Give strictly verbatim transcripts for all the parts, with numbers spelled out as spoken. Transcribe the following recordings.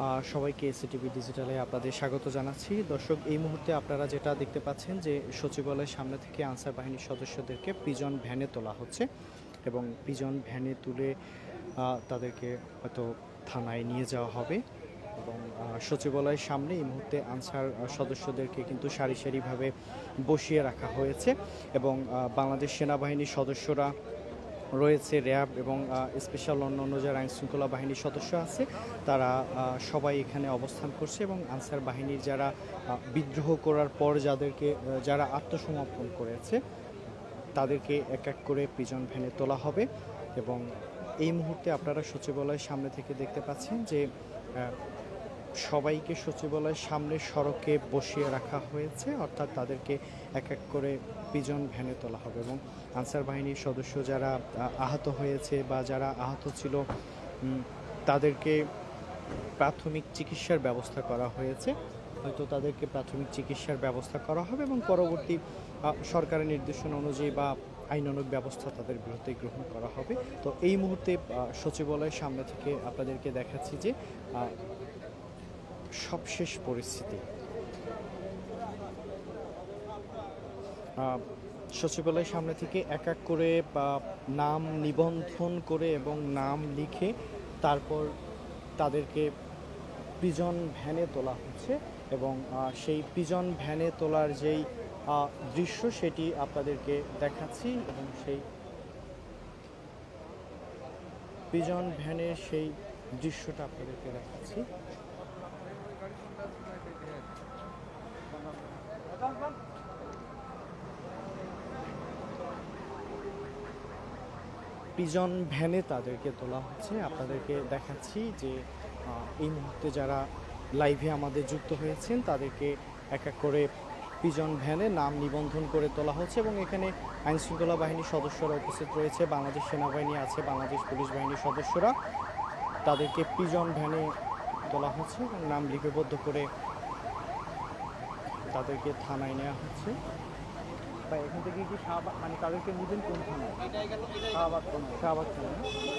সবাইকে এসিটিভি ডিজিটালে আপনাদের স্বাগত জানাচ্ছি। দর্শক, এই মুহূর্তে আপনারা যেটা দেখতে পাচ্ছেন যে সচিবালয়ের সামনে থেকে আনসার বাহিনীর সদস্যদেরকে পিজন ভ্যানে তোলা হচ্ছে এবং পিজন ভ্যানে তুলে তাদেরকে হয়তো থানায় নিয়ে যাওয়া হবে এবং সচিবালয়ের সামনে এই মুহূর্তে আনসার সদস্যদেরকে কিন্তু সারি সারিভাবে বসিয়ে রাখা হয়েছে এবং বাংলাদেশ সেনাবাহিনীর সদস্যরা রয়েছে, র্যাব এবং স্পেশাল অন্যান্য যারা আইনশৃঙ্খলা বাহিনীর সদস্য আছে তারা সবাই এখানে অবস্থান করছে এবং আনসার বাহিনীর যারা বিদ্রোহ করার পর যাদেরকে যারা আত্মসমর্পণ করেছে তাদেরকে এক এক করে পিজন ভ্যানে তোলা হবে এবং এই মুহূর্তে আপনারা সচিবালয়ের সামনে থেকে দেখতে পাচ্ছেন যে সবাইকে সচিবালয়ের সামনে সড়কে বসিয়ে রাখা হয়েছে, অর্থাৎ তাদেরকে এক এক করে পিজন ভ্যানে তোলা হবে এবং আনসার বাহিনীর সদস্য যারা আহত হয়েছে বা যারা আহত ছিল তাদেরকে প্রাথমিক চিকিৎসার ব্যবস্থা করা হয়েছে, হয়তো তাদেরকে প্রাথমিক চিকিৎসার ব্যবস্থা করা হবে এবং পরবর্তী সরকারের নির্দেশনা অনুযায়ী বা আইনানুগ ব্যবস্থা তাদের বিরুদ্ধে গ্রহণ করা হবে। তো এই মুহূর্তে সচিবালয়ের সামনে থেকে আপনাদেরকে দেখাচ্ছি যে সবশেষ পরিস্থিতি। সচিবালয়ের সামনে থেকে এক এক করে নাম নিবন্ধন করে এবং নাম লিখে তারপর তাদেরকে পিজন ভ্যানে তোলা হচ্ছে এবং সেই পিজন ভ্যানে তোলার যেই দৃশ্য সেটি আপনাদেরকে দেখাচ্ছি এবং সেই পিজন ভ্যানের সেই দৃশ্যটা আপনাদেরকে দেখাচ্ছি। পিজন ভ্যানে তাদেরকে তোলা হচ্ছে, আপনাদেরকে দেখাচ্ছি যে এই মুহূর্তে যারা লাইভে আমাদের যুক্ত হয়েছেন তাদেরকে এক এক করে পিজন ভ্যানে নাম নিবন্ধন করে তোলা হচ্ছে এবং এখানে আইনশৃঙ্খলা বাহিনীর সদস্যরা উপস্থিত রয়েছে, বাংলাদেশ সেনাবাহিনী আছে, বাংলাদেশ পুলিশ বাহিনীর সদস্যরা, তাদেরকে পিজন ভ্যানে তোলা হচ্ছে এবং নাম লিপিবদ্ধ করে তাদেরকে থানায় নেওয়া হচ্ছে। বা এখান থেকে কি শাহবাগ মানে তাদেরকে নেবেন কোন থানায়? শাহবাগ থানায়। শাহবাগ থানায়।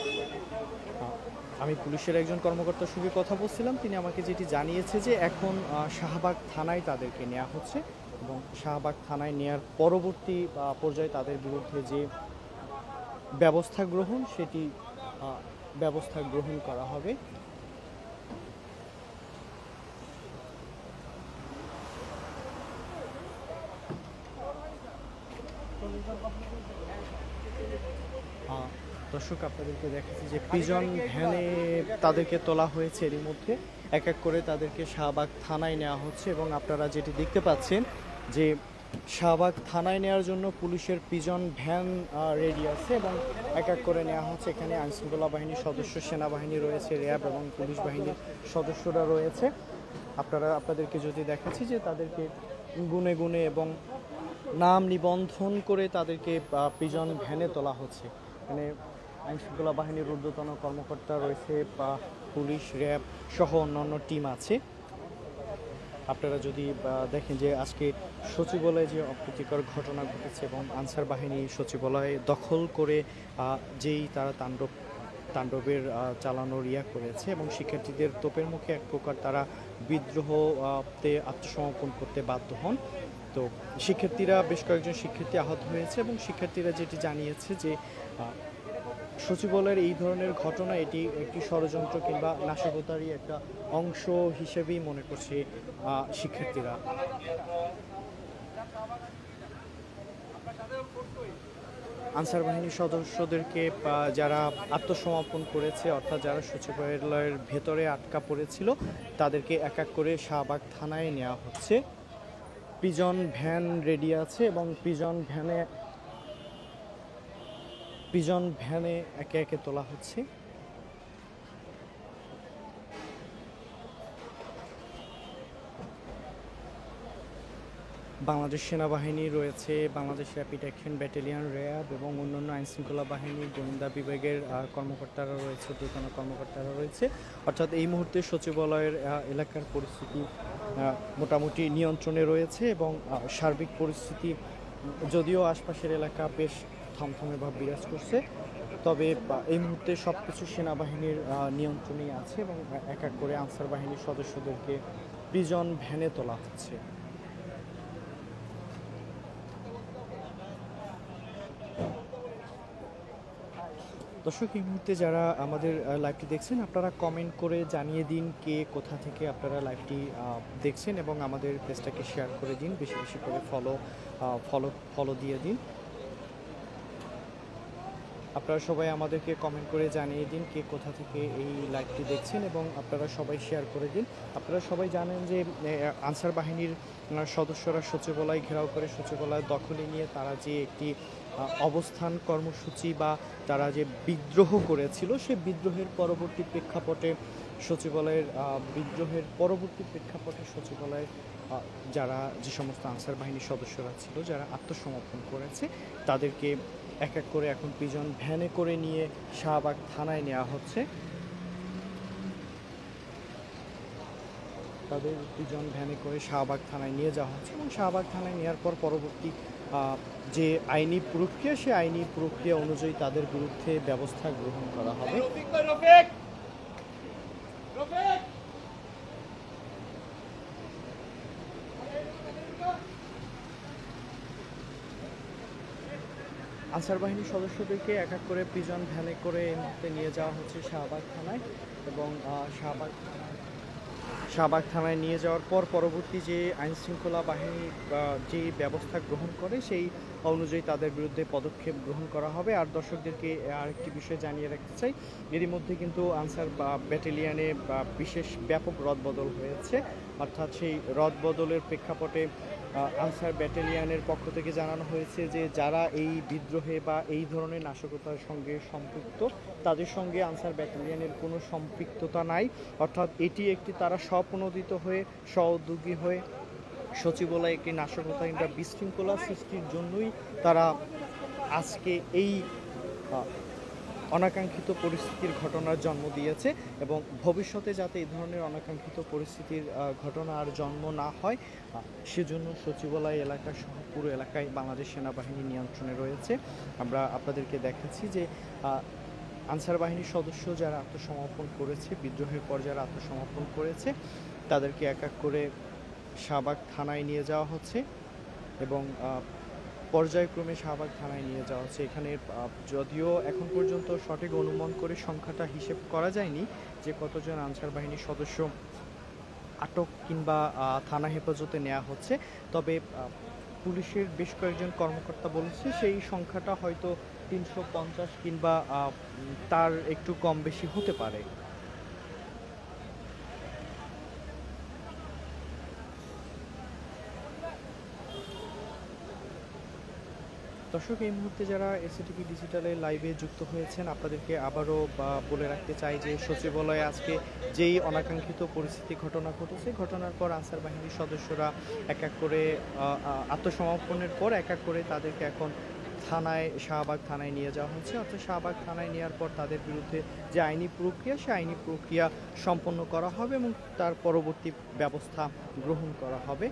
আমি পুলিশের একজন কর্মকর্তার সঙ্গে কথা বলছিলাম, তিনি আমাকে যেটি জানিয়েছে যে এখন শাহবাগ থানায় তাদেরকে নেওয়া হচ্ছে এবং শাহবাগ থানায় নেওয়ার পরবর্তী পর্যায়ে তাদের বিরুদ্ধে যে ব্যবস্থা গ্রহণ সেটি ব্যবস্থা গ্রহণ করা হবে। দর্শক, আপনাদেরকে দেখাচ্ছি যে পিজন ভ্যানে তাদেরকে তোলা হয়েছে, এর মধ্যে এক এক করে তাদেরকে শাহবাগ থানায় নেওয়া হচ্ছে এবং আপনারা যেটি দেখতে পাচ্ছেন যে শাহবাগ থানায় নেওয়ার জন্য পুলিশের পিজন ভ্যান রেডি আছে এবং এক এক করে নেওয়া হচ্ছে। এখানে আইনশৃঙ্খলা বাহিনীর সদস্য, সেনাবাহিনী রয়েছে, র্যাব এবং পুলিশ বাহিনীর সদস্যরা রয়েছে। আপনারা আপনাদেরকে যদি দেখাচ্ছি যে তাদেরকে গুনে গুনে এবং নাম নিবন্ধন করে তাদেরকে পিজন ভ্যানে তোলা হচ্ছে। এখানে আইনশৃঙ্খলা বাহিনীর ঊর্ধ্বতন কর্মকর্তা রয়েছে বা পুলিশ, র্যাব সহ অন্যান্য টিম আছে। আপনারা যদি দেখেন যে আজকে সচিবালয়ে যে অপ্রীতিকর ঘটনা ঘটেছে এবং আনসার বাহিনী সচিবালয়ে দখল করে যেই তারা তাণ্ডব তাণ্ডবের চালানোর ইয়া করেছে এবং শিক্ষার্থীদের তোপের মুখে এক প্রকার তারা বিদ্রোহতে আত্মসমর্পণ করতে বাধ্য হন। তো শিক্ষার্থীরা বেশ কয়েকজন শিক্ষার্থী আহত হয়েছে এবং শিক্ষার্থীরা যেটি জানিয়েছে যে সচিবালয়ের এই ধরনের ঘটনা এটি একটি ষড়যন্ত্র কিংবা নাশকতারই একটা অংশ হিসেবেই মনে করছে শিক্ষার্থীরা। আনসার বাহিনীর সদস্যদেরকে যারা আত্মসমর্পণ করেছে, অর্থাৎ যারা সচিবালয়ের ভেতরে আটকা পড়েছিল তাদেরকে এক এক করে শাহবাগ থানায় নেওয়া হচ্ছে। পিজন ভ্যান রেডি আছে এবং পিজন ভ্যানে পিজন ভ্যানে একে একে তোলা হচ্ছে। বাংলাদেশ সেনাবাহিনী রয়েছে, Bangladesh rapid action battalion, RAB এবং অন্যান্য আইনশৃঙ্খলা বাহিনীর গোয়েন্দা বিভাগের কর্মকর্তারা রয়েছে, ঊর্ধ্বতন কর্মকর্তারা রয়েছে। অর্থাৎ এই মুহূর্তে সচিবালয়ের এলাকার পরিস্থিতি মোটামুটি নিয়ন্ত্রণে রয়েছে এবং সার্বিক পরিস্থিতি, যদিও আশপাশের এলাকা বেশ থমথমে ভাব বিরাজ করছে, তবে এই মুহূর্তে সব কিছু সেনাবাহিনীর নিয়ন্ত্রণেই আছে এবং এক এক করে আনসার বাহিনীর সদস্যদেরকে প্রিজন ভ্যানে তোলা হচ্ছে। দর্শক, এই মুহূর্তে যারা আমাদের লাইভটি দেখছেন আপনারা কমেন্ট করে জানিয়ে দিন কে কোথা থেকে আপনারা লাইভটি দেখছেন এবং আমাদের পেজটাকে শেয়ার করে দিন, বেশি বেশি করে ফলো ফলো ফলো দিয়ে দিন। আপনারা সবাই আমাদেরকে কমেন্ট করে জানিয়ে দিন কে কোথা থেকে এই লাইভটি দেখছেন এবং আপনারা সবাই শেয়ার করে দিন। আপনারা সবাই জানেন যে আনসার বাহিনীর সদস্যরা সচিবালয় ঘেরাও করে সচিবালয় দখলে নিয়ে তারা যে একটি অবস্থান কর্মসূচি বা তারা যে বিদ্রোহ করেছিল সেই বিদ্রোহের পরবর্তী প্রেক্ষাপটে সচিবালয়ের বিদ্রোহের পরবর্তী প্রেক্ষাপটে সচিবালয়ের যারা যে সমস্ত আনসার বাহিনীর সদস্যরা ছিল যারা আত্মসমর্পণ করেছে তাদেরকে এক এক করে এখন প্রিজন ভ্যানে করে নিয়ে শাহবাগ থানায় নেওয়া হচ্ছে। তাদের প্রিজন ভ্যানে করে শাহবাগ থানায় নিয়ে যাওয়া হচ্ছে এবং শাহবাগ থানায় নেওয়ার পর পরবর্তী যে আইনি প্রক্রিয়া সেই আইনি প্রক্রিয়া অনুযায়ী তাদের বিরুদ্ধে ব্যবস্থা গ্রহণ করা হবে। আনসার বাহিনীর সদস্যদেরকে এক এক করে প্রিজন ভ্যানে করে এই মুহূর্তে নিয়ে যাওয়া হচ্ছে শাহবাগ থানায় এবং শাহবাগ শাহবাগ থানায় নিয়ে যাওয়ার পর পরবর্তী যে আইন শৃঙ্খলা বাহিনী যে ব্যবস্থা গ্রহণ করে সেই অনুযায়ী তাদের বিরুদ্ধে পদক্ষেপ গ্রহণ করা হবে। আর দর্শকদেরকে আরেকটি বিষয় জানিয়ে রাখতে চাই, এরই মধ্যে কিন্তু আনসার ব্যাটালিয়ানে বিশেষ ব্যাপক রদবদল হয়েছে, অর্থাৎ সেই রদবদলের প্রেক্ষাপটে আনসার ব্যাটালিয়ানের পক্ষ থেকে জানানো হয়েছে যে যারা এই বিদ্রোহে বা এই ধরনের নাশকতার সঙ্গে সম্পৃক্ত তাদের সঙ্গে আনসার ব্যাটালিয়ানের কোনো সম্পৃক্ততা নাই, অর্থাৎ এটি একটি তারা স্বপ্রণোদিত হয়ে সহযোগী হয়ে সচিবালয়ে একটি নাশকতা কিংবা বিশৃঙ্খলা সৃষ্টির জন্যই তারা আজকে এই অনাকাঙ্ক্ষিত পরিস্থিতির ঘটনার জন্ম দিয়েছে এবং ভবিষ্যতে যাতে এই ধরনের অনাকাঙ্ক্ষিত পরিস্থিতির ঘটনা আর জন্ম না হয় সেজন্য সচিবালয় এলাকা সহ পুরো এলাকায় বাংলাদেশ সেনাবাহিনী নিয়ন্ত্রণে রয়েছে। আমরা আপনাদেরকে দেখাচ্ছি যে আনসার বাহিনীর সদস্য যারা আত্মসমর্পণ করেছে, বিদ্রোহের পর যারা আত্মসমর্পণ করেছে তাদেরকে এক এক করে শাহবাগ থানায় নিয়ে যাওয়া হচ্ছে এবং পর্যায়ক্রমে শাহবাগ থানায় নিয়ে যাওয়া হচ্ছে। এখানে যদিও এখন পর্যন্ত সঠিক অনুমান করে সংখ্যাটা হিসেব করা যায়নি যে কতজন আনসার বাহিনীর সদস্য আটক কিংবা থানা হেফাজতে নেওয়া হচ্ছে, তবে পুলিশের বেশ কয়েকজন কর্মকর্তা বলেছে সেই সংখ্যাটা হয়তো তিনশো পঞ্চাশ কিংবা তার একটু কম বেশি হতে পারে। দর্শক, এই মুহূর্তে যারা এসএটিভি ডিজিটালের লাইভে যুক্ত হয়েছেন আপনাদেরকে আবারও বলে রাখতে চাই যে সচিবালয়ে আজকে যেই অনাকাঙ্ক্ষিত পরিস্থিতি ঘটনা ঘটেছে, ঘটনার পর আনসার বাহিনীর সদস্যরা এক এক করে আত্মসমর্পণের পর এক এক করে তাদেরকে এখন থানায় শাহবাগ থানায় নিয়ে যাওয়া হচ্ছে। অর্থাৎ শাহবাগ থানায় নেওয়ার পর তাদের বিরুদ্ধে যে আইনি প্রক্রিয়া সেই আইনি প্রক্রিয়া সম্পন্ন করা হবে এবং তার পরবর্তী ব্যবস্থা গ্রহণ করা হবে।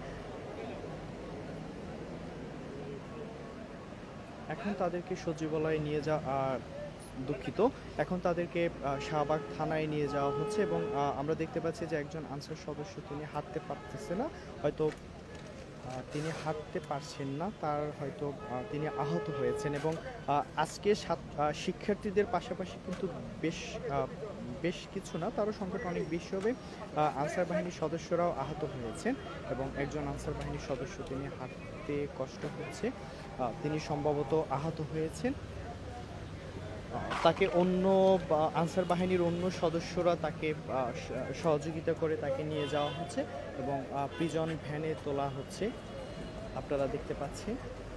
এখন তাদেরকে সচিবালয়ে নিয়ে যাওয়া দুঃখিত এখন তাদেরকে শাহবাগ থানায় নিয়ে যাওয়া হচ্ছে এবং আমরা দেখতে পাচ্ছি যে একজন আনসার সদস্য তিনি হাঁটতে পারতেছে না, হয়তো তিনি হাঁটতে পারছেন না, তার হয়তো তিনি আহত হয়েছেন এবং আজকে শিক্ষার্থীদের পাশাপাশি কিন্তু বেশ বেশ কিছু না তারও সংখ্যাটা অনেক বেশি হবে আনসার বাহিনীর সদস্যরাও আহত হয়েছেন এবং একজন আনসার বাহিনীর সদস্য তিনি হাঁটতে কষ্ট হচ্ছে, তিনি সম্ভবত আহত হয়েছেন। তাকে অন্য আনসার বাহিনীর অন্য সদস্যরা তাকে সহযোগিতা করে তাকে নিয়ে যাওয়া হচ্ছে এবং প্রিজন ভ্যানে তোলা হচ্ছে, আপনারা দেখতে পাচ্ছেন।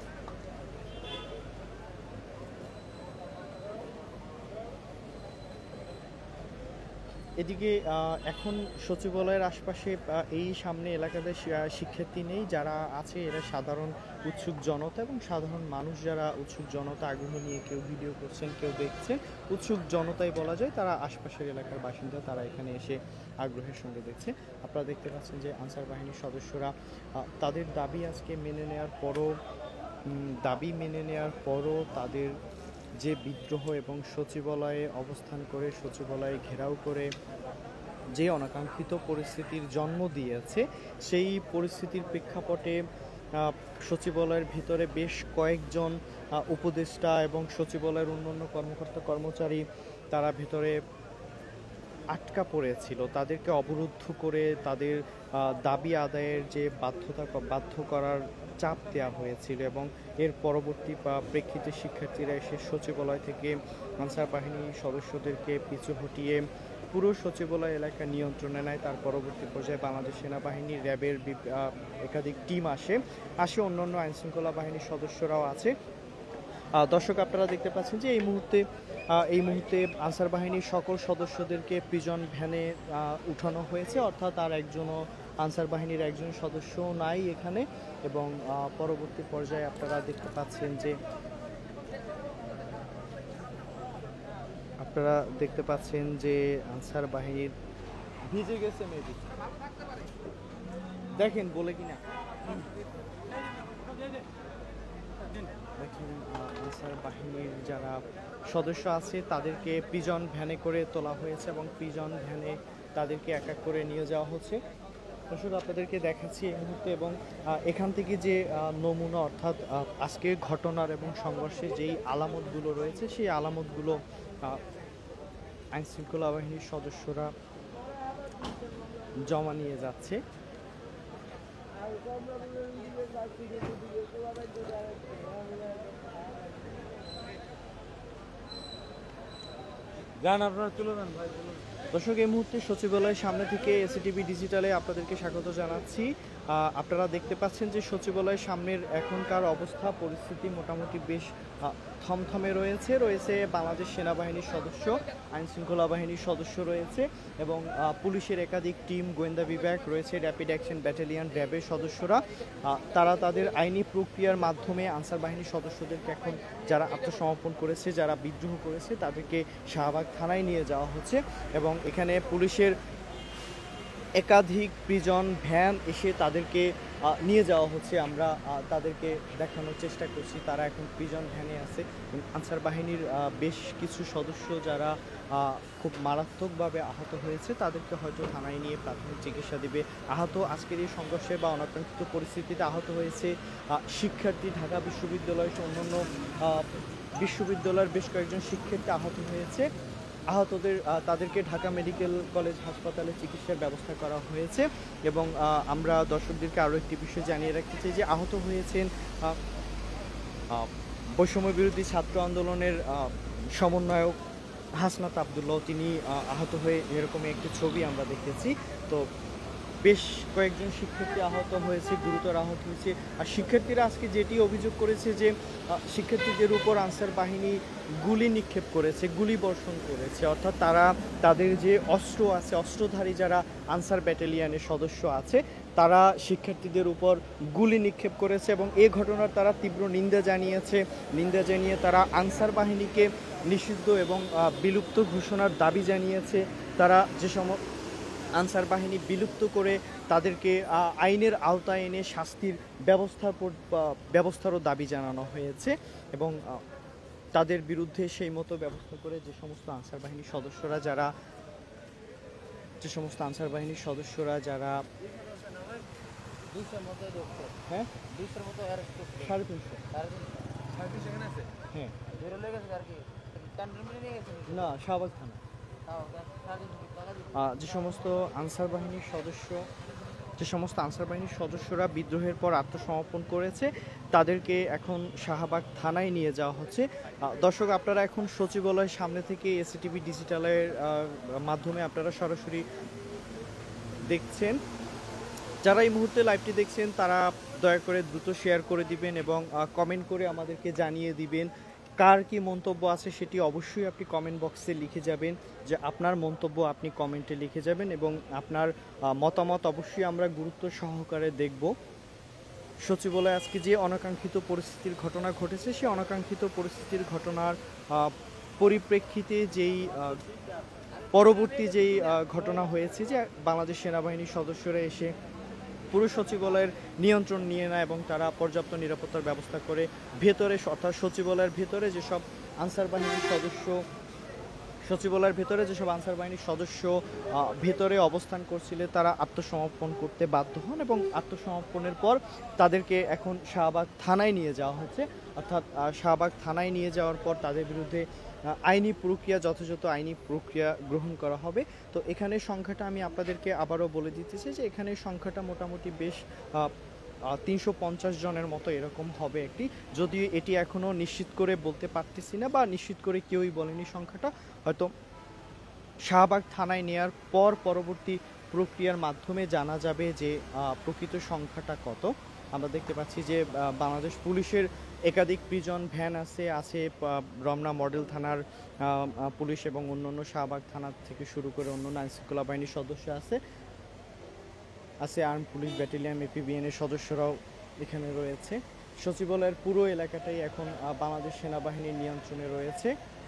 এদিকে এখন সচিবালয়ের আশপাশে এই সামনে এলাকাতে শিক্ষার্থী নেই, যারা আছে এরা সাধারণ উৎসুক জনতা এবং সাধারণ মানুষ যারা উৎসুক জনতা আগ্রহ নিয়ে কেউ ভিডিও করছেন কেউ দেখছেন, উৎসুক জনতাই বলা যায়, তারা আশপাশের এলাকার বাসিন্দা, তারা এখানে এসে আগ্রহের সঙ্গে দেখছে। আপনারা দেখতে পাচ্ছেন যে আনসার বাহিনীর সদস্যরা তাদের দাবি আজকে মেনে নেওয়ার পরও দাবি মেনে নেওয়ার পরও তাদের যে বিদ্রোহ এবং সচিবালয়ে অবস্থান করে সচিবালয়ে ঘেরাও করে যে অনাকাঙ্ক্ষিত পরিস্থিতির জন্ম দিয়েছে, সেই পরিস্থিতির প্রেক্ষাপটে সচিবালয়ের ভিতরে বেশ কয়েকজন উপদেষ্টা এবং সচিবালয়ের অন্যান্য কর্মকর্তা কর্মচারী তারা ভিতরে আটকা পড়েছিল। তাদেরকে অবরুদ্ধ করে তাদের দাবি আদায়ের যে বাধ্যতা বাধ্য করার চাপ দেওয়া হয়েছিল এবং এর পরবর্তী প্রেক্ষিতে শিক্ষার্থীরা এসে সচিবালয় থেকে আনসার বাহিনীর সদস্যদেরকে পিছু হটিয়ে পুরো সচিবালয় এলাকা নিয়ন্ত্রণে নেয়। তার পরবর্তী পর্যায়ে বাংলাদেশ সেনাবাহিনী, র্যাবের একাধিক টিম আসে আসে অন্যান্য আইনশৃঙ্খলা বাহিনীর সদস্যরাও আছে। দর্শক, আপনারা দেখতে পাচ্ছেন যে এই মুহূর্তে এই মুহূর্তে আনসার বাহিনীর সকল সদস্যদেরকে প্রিজন ভ্যানে উঠানো হয়েছে, অর্থাৎ আর একজনও আনসার বাহিনীর একজন সদস্য নাই এখানে। এবং পরবর্তী পর্যায়ে আপনারা দেখতে পাচ্ছেন যে আপনারা দেখতে পাচ্ছেন যে আনসার বাহিনীর ভিজে গেছে মেবি, দেখেন বলে কিনা দেখেন আনসার বাহিনীর যারা সদস্য আছে তাদেরকে প্রিজন ভ্যানে করে তোলা হয়েছে এবং প্রিজন ভ্যানে তাদেরকে এক এক করে নিয়ে যাওয়া হচ্ছে। দর্শক, আপনাদেরকে দেখাচ্ছি এই মুহূর্তে এবং এখান থেকে যে নমুনা, অর্থাৎ আজকের ঘটনার এবং সংঘর্ষের যেই আলামতগুলো রয়েছে সেই আলামতগুলো আইনশৃঙ্খলা বাহিনীর সদস্যরা জমা নিয়ে যাচ্ছে। গান আপনারা তুলে দেন ভাই। দর্শক, এই মুহূর্তে সচিবালয়ের সামনে থেকে এসিটিভি ডিজিটালে আপনাদেরকে স্বাগত জানাচ্ছি। আপনারা দেখতে পাচ্ছেন যে সচিবালয়ের সামনের এখনকার অবস্থা পরিস্থিতি মোটামুটি বেশ থমথমে রয়েছে রয়েছে বাংলাদেশ সেনাবাহিনীর সদস্য, আইনশৃঙ্খলা বাহিনীর সদস্য রয়েছে এবং পুলিশের একাধিক টিম, গোয়েন্দা বিভাগ রয়েছে, র্যাপিড অ্যাকশন ব্যাটালিয়ন, র্যাবের সদস্যরা। তারা তাদের আইনি প্রক্রিয়ার মাধ্যমে আনসার বাহিনীর সদস্যদেরকে এখন যারা আত্মসমর্পণ করেছে, যারা বিদ্রোহ করেছে তাদেরকে শাহবাগ থানায় নিয়ে যাওয়া হচ্ছে এবং এখানে পুলিশের একাধিক প্রিজন ভ্যান এসে তাদেরকে নিয়ে যাওয়া হচ্ছে। আমরা তাদেরকে দেখানোর চেষ্টা করছি তারা এখন প্রিজন ভ্যানে আছে। আনসার বাহিনীর বেশ কিছু সদস্য যারা খুব মারাত্মকভাবে আহত হয়েছে তাদেরকে হয়তো থানায় নিয়ে প্রাথমিক চিকিৎসা দেবে। আহত আজকের এই সংঘর্ষে বা অনাকাঙ্ক্ষিত পরিস্থিতিতে আহত হয়েছে শিক্ষার্থী, ঢাকা বিশ্ববিদ্যালয় সহ অন্যান্য বিশ্ববিদ্যালয়ের বেশ কয়েকজন শিক্ষার্থী আহত হয়েছে। আহতদের তাদেরকে ঢাকা মেডিকেল কলেজ হাসপাতালে চিকিৎসার ব্যবস্থা করা হয়েছে এবং আমরা দর্শকদেরকে আরও একটি বিষয় জানিয়ে রাখতে চাই যে আহত হয়েছেন বৈষম্য বিরোধী ছাত্র আন্দোলনের সমন্বয়ক হাসনাত আবদুল্লাহ। তিনি আহত হয়ে এরকমই একটি ছবি আমরা দেখেছি। তো বেশ কয়েকজন শিক্ষার্থী আহত হয়েছে, গুরুতর আহত হয়েছে। আর শিক্ষার্থীরা আজকে যেটি অভিযোগ করেছে যে শিক্ষার্থীদের উপর আনসার বাহিনী গুলি নিক্ষেপ করেছে, গুলি বর্ষণ করেছে, অর্থাৎ তারা তাদের যে অস্ত্র আছে, অস্ত্রধারী যারা আনসার ব্যাটালিয়নের সদস্য আছে তারা শিক্ষার্থীদের উপর গুলি নিক্ষেপ করেছে এবং এই ঘটনার তারা তীব্র নিন্দা জানিয়েছে। নিন্দা জানিয়ে তারা আনসার বাহিনীকে নিষিদ্ধ এবং বিলুপ্ত ঘোষণার দাবি জানিয়েছে। তারা যে সম আনসার বাহিনী বিলুপ্ত করে তাদেরকে আইনের আওতায় এনে শাস্তির ব্যবস্থার ব্যবস্থারও দাবি জানানো হয়েছে এবং তাদের বিরুদ্ধে সেই মতো ব্যবস্থা করে যে সমস্ত আনসার বাহিনীর সদস্যরা যারা যে সমস্ত আনসার বাহিনীর সদস্যরা যারা হ্যাঁ সাড়ে তিনশো হ্যাঁ না শাহবাগ থানা যে সমস্ত আনসার বাহিনীর সদস্য যে সমস্ত আনসার বাহিনীর সদস্যরা বিদ্রোহের পর আত্মসমর্পণ করেছে তাদেরকে এখন শাহবাগ থানায় নিয়ে যাওয়া হচ্ছে। দর্শক, আপনারা এখন সচিবালয়ের সামনে থেকে এসিটিভি ডিজিটালের মাধ্যমে আপনারা সরাসরি দেখছেন। যারা এই মুহূর্তে লাইভটি দেখছেন তারা দয়া করে দ্রুত শেয়ার করে দিবেন এবং কমেন্ট করে আমাদেরকে জানিয়ে দিবেন কার কি মন্তব্য আছে সেটি অবশ্যই আপনি কমেন্ট বক্সে লিখে যাবেন, যে আপনার মন্তব্য আপনি কমেন্টে লিখে যাবেন এবং আপনার মতামত অবশ্যই আমরা গুরুত্ব সহকারে দেখব। সচিবালয়ে আজকে যে অনাকাঙ্ক্ষিত পরিস্থিতির ঘটনা ঘটেছে সেই অনাকাঙ্ক্ষিত পরিস্থিতির ঘটনার পরিপ্রেক্ষিতে যেই পরবর্তী যেই ঘটনা হয়েছে যে বাংলাদেশ সেনাবাহিনীর সদস্যরা এসে পুরো সচিবালয়ের নিয়ন্ত্রণ নিয়ে নেয় এবং তারা পর্যাপ্ত নিরাপত্তার ব্যবস্থা করে ভেতরে, অর্থাৎ সচিবালয়ের ভেতরে যেসব আনসার বাহিনীর সদস্য সচিবালয়ের ভেতরে যেসব আনসার বাহিনীর সদস্য ভেতরে অবস্থান করছিলেন তারা আত্মসমর্পণ করতে বাধ্য হন এবং আত্মসমর্পণের পর তাদেরকে এখন শাহবাগ থানায় নিয়ে যাওয়া হচ্ছে। অর্থাৎ শাহবাগ থানায় নিয়ে যাওয়ার পর তাদের বিরুদ্ধে আইনি প্রক্রিয়া যথাযথ আইনি প্রক্রিয়া গ্রহণ করা হবে। তো এখানে সংখ্যাটা আমি আপনাদেরকে আবারও বলে দিতেছি যে এখানে সংখ্যাটা মোটামুটি বেশ তিনশো পঞ্চাশ জনের মতো এরকম হবে একটি, যদিও এটি এখনও নিশ্চিত করে বলতে পারতেছি না বা নিশ্চিত করে কেউই বলেনি সংখ্যাটা। হয়তো শাহবাগ থানায় নেয়ার পর পরবর্তী প্রক্রিয়ার মাধ্যমে জানা যাবে যে প্রকৃত সংখ্যাটা কত। আমরা দেখতে পাচ্ছি যে বাংলাদেশ পুলিশের একাধিক প্রিজন ভ্যান আছে আছে রমনা মডেল থানার পুলিশ এবং অন্যান্য শাহবাগ থানা থেকে শুরু করে অন্যান্য আইনশৃঙ্খলা বাহিনীর সদস্য আছে আছে আর্ম পুলিশ ব্যাটালিয়ন এপিবিএন এর সদস্যরাও এখানে রয়েছে। সচিবালয়ের পুরো এলাকাটাই এখন বাংলাদেশ সেনাবাহিনীর নিয়ন্ত্রণে রয়েছে।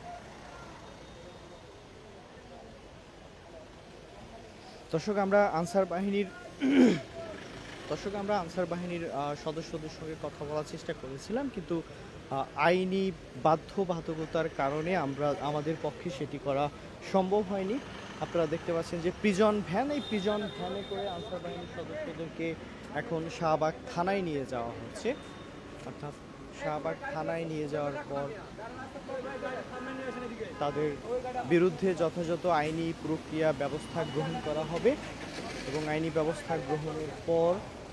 দর্শক আমরা আনসার বাহিনীর দর্শক আমরা আনসার বাহিনীর সদস্যদের সঙ্গে কথা বলার চেষ্টা করেছিলাম, কিন্তু আইনি বাধ্যবাধকতার কারণে আমরা আমাদের পক্ষে সেটি করা সম্ভব হয়নি। আপনারা দেখতে পাচ্ছেন যে প্রিজন ভ্যান, এই প্রিজন ভ্যানে করে আনসার বাহিনীর সদস্যদেরকে এখন শাহবাগ থানায় নিয়ে যাওয়া হচ্ছে। অর্থাৎ শাহবাগ থানায় নিয়ে যাওয়ার পর তাদের বিরুদ্ধে যথাযথ আইনি প্রক্রিয়া ব্যবস্থা গ্রহণ করা হবে এবং আইনি ব্যবস্থা গ্রহণের পর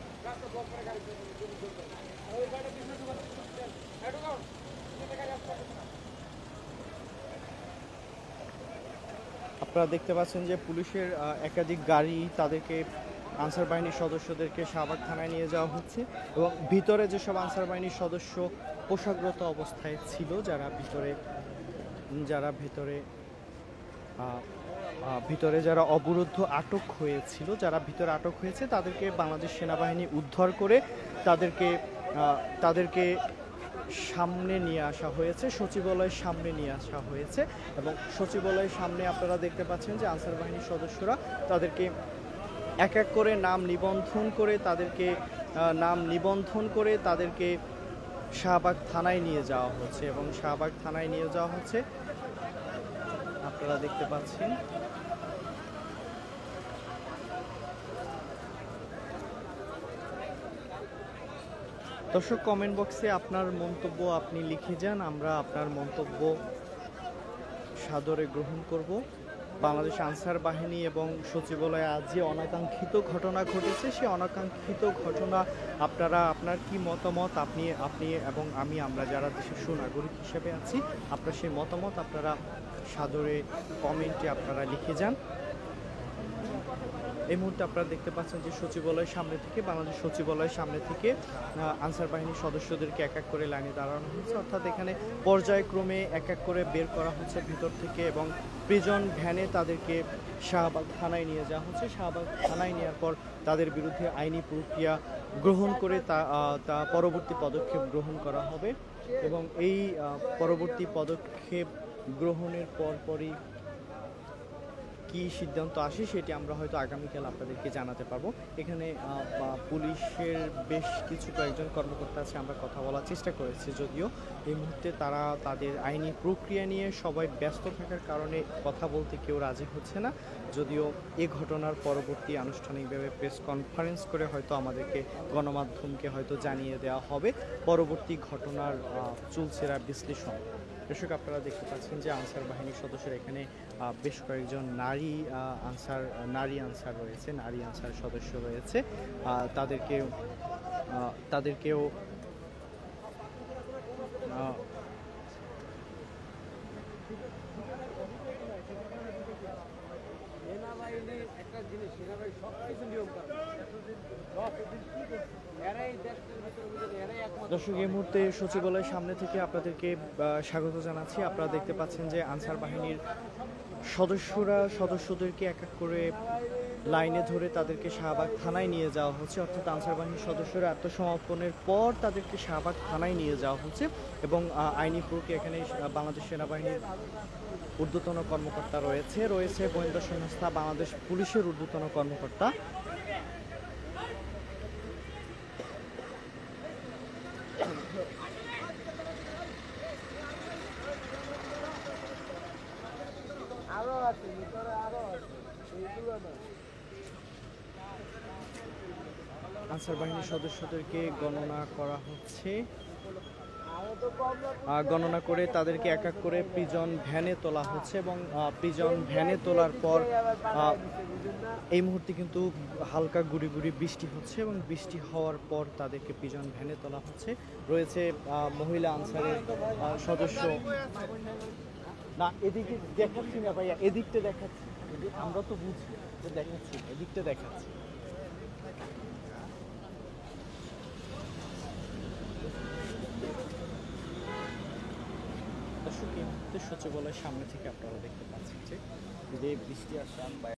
আপনারা দেখতে পাচ্ছেন যে পুলিশের একাধিক গাড়ি তাদেরকে আনসার বাহিনীর সদস্যদেরকে শাহবাগ থানায় নিয়ে যাওয়া হচ্ছে এবং ভিতরে যেসব আনসার বাহিনীর সদস্য পোশাকগত অবস্থায় ছিল, যারা ভিতরে যারা ভিতরে ভিতরে যারা অবরুদ্ধ আটক হয়েছিল যারা ভিতরে আটক হয়েছে তাদেরকে বাংলাদেশ সেনাবাহিনী উদ্ধার করে তাদেরকে তাদেরকে সামনে নিয়ে আসা হয়েছে, সচিবালয়ের সামনে নিয়ে আসা হয়েছে এবং সচিবালয়ের সামনে আপনারা দেখতে পাচ্ছেন যে আনসার বাহিনীর সদস্যরা তাদেরকে এক এক করে নাম নিবন্ধন করে তাদেরকে নাম নিবন্ধন করে তাদেরকে শাহবাগ থানায় নিয়ে যাওয়া হচ্ছে এবং শাহবাগ থানায় নিয়ে যাওয়া হচ্ছে আপনারা দেখতে পাচ্ছেন। দর্শক কমেন্ট বক্সে আপনার মন্তব্য আপনি লিখে যান, আমরা আপনার মন্তব্য সাদরে গ্রহণ করব। বাংলাদেশ আনসার বাহিনী এবং সচিবালয়ে আজ যে অনাকাঙ্ক্ষিত ঘটনা ঘটেছে সেই অনাকাঙ্ক্ষিত ঘটনা আপনারা আপনার কি মতামত আপনি আপনি এবং আমি আমরা যারা দেশের সুনাগরিক হিসেবে আছি আপনার সেই মতামত আপনারা সাদরে কমেন্টে আপনারা লিখে যান। এই মুহূর্তে আপনারা দেখতে পাচ্ছেন যে সচিবালয়ের সামনে থেকে বাংলাদেশ সচিবালয়ের সামনে থেকে আনসার বাহিনীর সদস্যদেরকে এক এক করে লাইনে দাঁড়ানো হয়েছে। অর্থাৎ এখানে পর্যায়ক্রমে এক এক করে বের করা হচ্ছে ভিতর থেকে এবং প্রিজন ভ্যানে তাদেরকে শাহবাগ থানায় নিয়ে যাওয়া হচ্ছে। শাহবাগ থানায় নেওয়ার পর তাদের বিরুদ্ধে আইনি প্রক্রিয়া গ্রহণ করে তা তা পরবর্তী পদক্ষেপ গ্রহণ করা হবে এবং এই পরবর্তী পদক্ষেপ গ্রহণের পরপরই কি সিদ্ধান্ত আসে সেটি আমরা হয়তো আগামীকাল আপনাদেরকে জানাতে পারবো। এখানে পুলিশের বেশ কিছু কয়েকজন কর্মকর্তা আছে, আমরা কথা বলার চেষ্টা করেছি, যদিও এই মুহূর্তে তারা তাদের আইনি প্রক্রিয়া নিয়ে সবাই ব্যস্ত থাকার কারণে কথা বলতে কেউ রাজি হচ্ছে না। যদিও এ ঘটনার পরবর্তী আনুষ্ঠানিকভাবে প্রেস কনফারেন্স করে হয়তো আমাদেরকে গণমাধ্যমকে হয়তো জানিয়ে দেওয়া হবে পরবর্তী ঘটনার চুলচেরা বিশ্লেষণ। দর্শক আপনারা দেখতে পাচ্ছেন যে আনসার বাহিনীর সদস্যরা এখানে বেশ কয়েকজন নারী আনসার নারী আনসার রয়েছে নারী আনসার সদস্য রয়েছে, তাদেরকেও তাদেরকেও দর্শক এই মুহূর্তে সচিবালয়ের সামনে থেকে আপনাদেরকে স্বাগত জানাচ্ছি। আপনারা দেখতে পাচ্ছেন যে আনসার বাহিনীর সদস্যরা সদস্যদেরকে এক এক করে লাইনে ধরে তাদেরকে শাহবাগ থানায় নিয়ে যাওয়া হচ্ছে। অর্থাৎ আনসার বাহিনীর সদস্যরা আত্মসমর্পণের পর তাদেরকে শাহবাগ থানায় নিয়ে যাওয়া হচ্ছে এবং আইনি প্রক্রিয়া এখানে বাংলাদেশ সেনাবাহিনীর ঊর্ধ্বতন কর্মকর্তা রয়েছে রয়েছে গোয়েন্দা সংস্থা বাংলাদেশ পুলিশের ঊর্ধ্বতন কর্মকর্তা। আনসার বাহিনীর সদস্যদেরকে গণনা করা হচ্ছে। আহ, গণনা করে তাদেরকে এক এক করে প্রিজন ভ্যানে তোলা হচ্ছে এবং প্রিজন ভ্যানে তোলার পর আহ, এই মুহূর্তে কিন্তু হালকা গুড়ি গুড়ি বৃষ্টি হচ্ছে এবং বৃষ্টি হওয়ার পর তাদেরকে প্রিজন ভ্যানে তোলা হচ্ছে। রয়েছে আহ, মহিলা আনসারের আহ, সদস্য। না এদিকে দেখাচ্ছি না ভাইয়া, এদিকটা দেখাচ্ছি, এদিক- আমরা তো বুঝি যে দেখাচ্ছি, এদিকটা দেখাচ্ছি। দর্শক এই মুহূর্তে সচিবালয়ের সামনে থেকে আপনারা দেখতে পাচ্ছেন যে যে বৃষ্টি আসছে